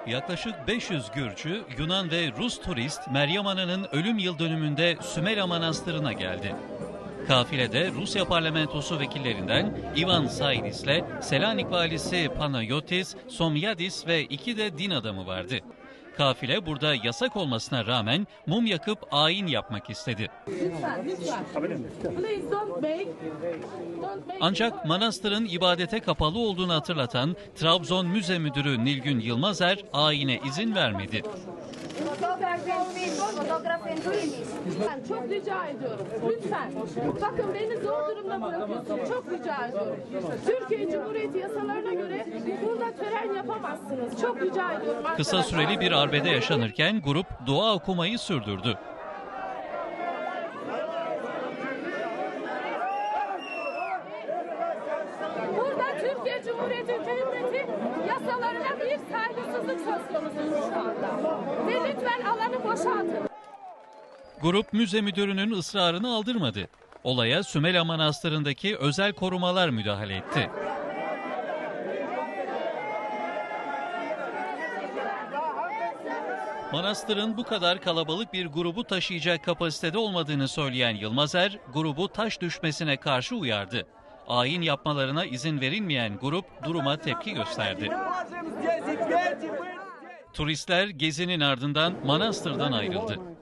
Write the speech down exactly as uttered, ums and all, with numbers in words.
Yaklaşık beş yüz Gürcü, Yunan ve Rus turist Meryem Ana'nın ölüm yıl dönümünde Sümela Manastırı'na geldi. Kafilede Rusya parlamentosu vekillerinden Ivan Saidis'le Selanik valisi Panayotis Somyadis ve iki de din adamı vardı. Kafile burada yasak olmasına rağmen mum yakıp ayin yapmak istedi. Lütfen, lütfen. Please don't make, don't make Ancak manastırın ibadete kapalı olduğunu hatırlatan Trabzon Müze Müdürü Nilgün Yılmazer ayine izin vermedi. Lütfen, çok rica ediyorum. Lütfen. Bakın beni zor durumda bırakıyorsunuz. Çok rica ediyorum. Türkiye Cumhuriyeti yasalarına göre burada tören yapamazsınız. Çok rica ediyorum. Kısa süreli bir arbede yaşanırken grup dua okumayı sürdürdü. Burada Türkiye Cumhuriyeti Devleti yasalarına bir saygısızlık söz konusu şu anda. Ve lütfen alanı boşaltın. Grup müze müdürünün ısrarını aldırmadı. Olaya Sümela Manastırı'ndaki özel korumalar müdahale etti. Manastırın bu kadar kalabalık bir grubu taşıyacak kapasitede olmadığını söyleyen Yılmazer, grubu taş düşmesine karşı uyardı. Ayin yapmalarına izin verilmeyen grup duruma tepki gösterdi. Turistler gezinin ardından manastırdan ayrıldı.